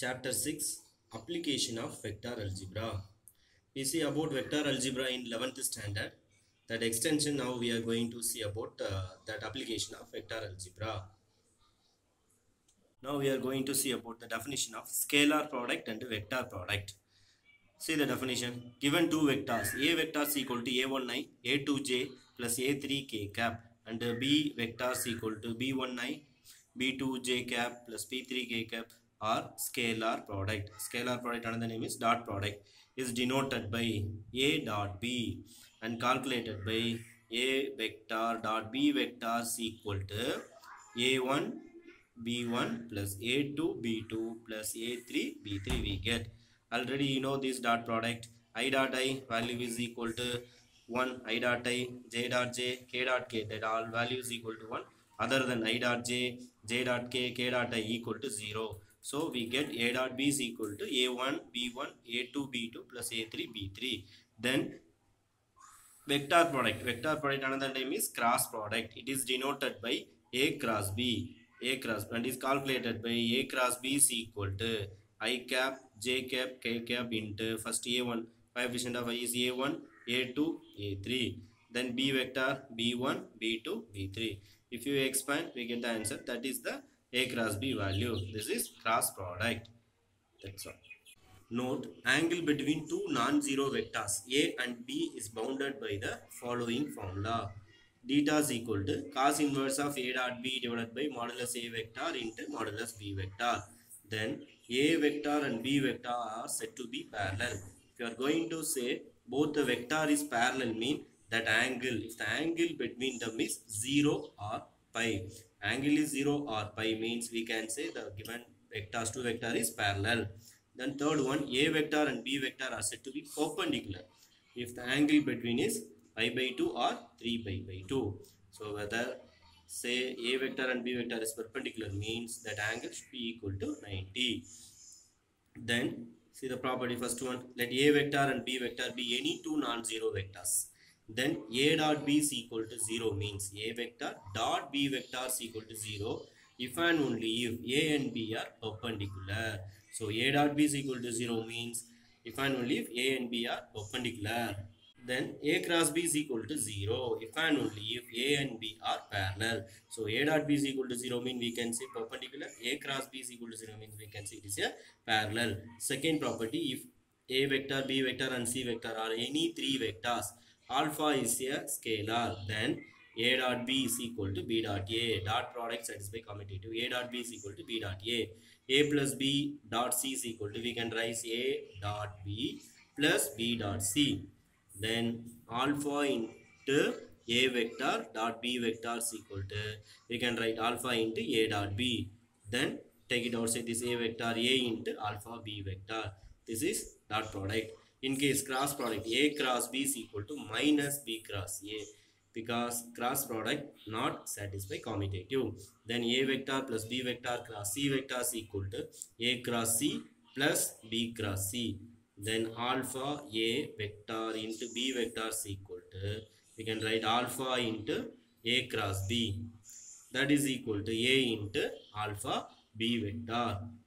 Chapter 6 Application of Vector Algebra. We see about vector algebra in 11th standard. That extension now we are going to see about that application of vector algebra. Now we are going to see about the definition of scalar product and vector product. See the definition. Given two vectors, A vector is equal to A1i, A2j plus A3k cap, and B vector is equal to B1i, B2j cap plus B3k cap are scalar product. Scalar product, another name is dot product, is denoted by A dot B and calculated by A vector dot B vector is equal to A1 B1 plus A2 B2 plus A3 B3 we get. Already you know this dot product. I dot I value is equal to 1. I dot I, J dot J, K dot K, that all values equal to 1. Other than I dot J, J dot K, K dot I equal to 0. So we get A dot B is equal to A1 B1 A2 B2 plus A3 B3. Then vector product another name is cross product. It is denoted by A cross B. A cross and is calculated by A cross B is equal to I cap, J cap, K cap into first A1. Coefficient of I is A1, A2, A3. Then B vector B1, B2, B3. If you expand, we get the answer. That is the A cross B value. This is cross product. That's all. Note, angle between two non-zero vectors A and B is bounded by the following formula. Theta is equal to cos inverse of A dot B divided by modulus A vector into modulus B vector. Then A vector and B vector are said to be parallel. If you are going to say both the vector is parallel, mean that angle, if the angle between them is 0 or pi. Angle is 0 or pi means we can say the given vectors, two vector is parallel. Then third one, A vector and B vector are said to be perpendicular if the angle between is pi by 2 or 3 pi by 2. So whether say A vector and B vector is perpendicular means that angle should be equal to 90. Then see the property, first one, let A vector and B vector be any two non-zero vectors. Then A dot B is equal to 0 means A vector dot B vector is equal to 0 if and only if A and B are perpendicular. So A dot B is equal to 0 means if and only if A and B are perpendicular. Then A cross B is equal to 0 if and only if A and B are parallel. So A dot B is equal to 0 means we can say perpendicular. A cross B is equal to 0 means we can say it is a parallel. Second property, if A vector, B vector and C vector are any three vectors, alpha is a scalar, then A dot B is equal to B dot A. Dot product satisfy commutative. A dot B is equal to B dot A. A plus B dot C is equal to, we can write A dot B plus B dot C. Then alpha into A vector dot B vector is equal to, we can write alpha into A dot B. Then take it outside, this A vector A into alpha B vector. This is dot product. In case cross product, A cross B is equal to minus B cross A, because cross product not satisfy commutative. Then A vector plus B vector cross C vector is equal to A cross C plus B cross C. Then alpha A vector into B vector is equal to, we can write alpha into A cross B, that is equal to A into alpha B vector.